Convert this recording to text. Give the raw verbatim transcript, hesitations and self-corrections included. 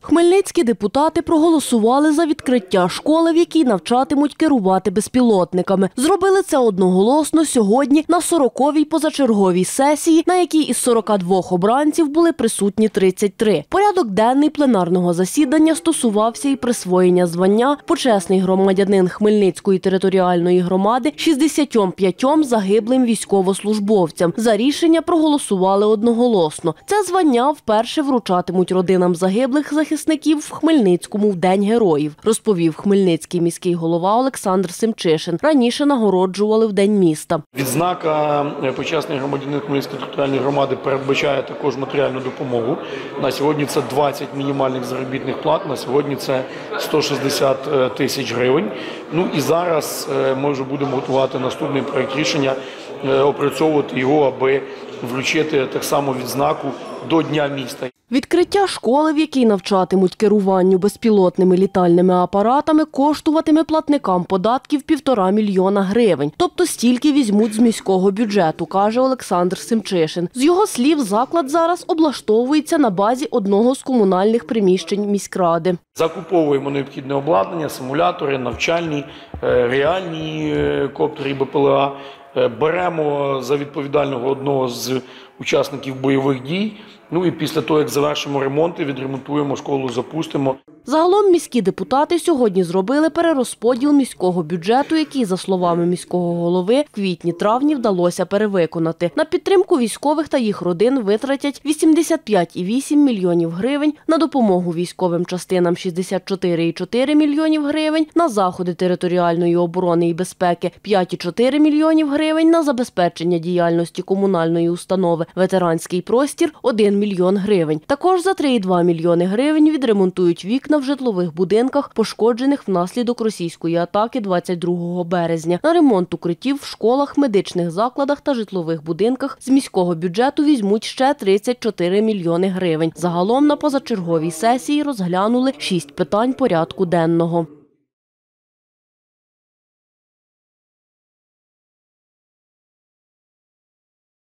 Хмельницькі депутати проголосували за відкриття школи, в якій навчатимуть керувати безпілотниками. Зробили це одноголосно сьогодні на сороковій позачерговій сесії, на якій із сорока двох обранців були присутні тридцять три. Порядок денний пленарного засідання стосувався і присвоєння звання «Почесний громадянин Хмельницької територіальної громади» шістдесятьом п'ятьом загиблим військовослужбовцям. За рішення проголосували одноголосно. Це звання вперше вручатимуть родинам загиблих захисників в Хмельницькому в День героїв, розповів хмельницький міський голова Олександр Семчишин. Раніше нагороджували в День міста. Відзнака «Почесний громадянин Хмельницької територіальної громади» передбачає також матеріальну допомогу. На сьогодні це двадцять мінімальних заробітних плат, на сьогодні це сто шістдесят тисяч гривень. Ну і зараз ми вже будемо готувати наступний проект рішення, опрацьовувати його, аби вручити так само відзнаку до Дня міста. Відкриття школи, в якій навчатимуть керуванню безпілотними літальними апаратами, коштуватиме платникам податків півтора мільйона гривень. Тобто стільки візьмуть з міського бюджету, каже Олександр Семчишин. З його слів, заклад зараз облаштовується на базі одного з комунальних приміщень міськради. Закуповуємо необхідне обладнання, симулятори, навчальні, реальні коптери БПЛА. Беремо за відповідального одного з учасників бойових дій. Ну і після того, як завершимо ремонт, відремонтуємо школу, запустимо. Загалом міські депутати сьогодні зробили перерозподіл міського бюджету, який, за словами міського голови, в квітні-травні вдалося перевиконати. На підтримку військових та їх родин витратять вісімдесят п'ять цілих вісім мільйонів гривень, на допомогу військовим частинам шістдесят чотири цілих чотири мільйонів гривень, на заходи територіальної оборони і безпеки п'ять цілих чотири мільйонів гривень, на забезпечення діяльності комунальної установи «Ветеранський простір» – один мільйон гривень. Також за три цілих два мільйони гривень відремонтують вікна в житлових будинках, пошкоджених внаслідок російської атаки двадцять другого березня. На ремонт укриттів в школах, медичних закладах та житлових будинках з міського бюджету візьмуть ще тридцять чотири мільйони гривень. Загалом на позачерговій сесії розглянули шість питань порядку денного.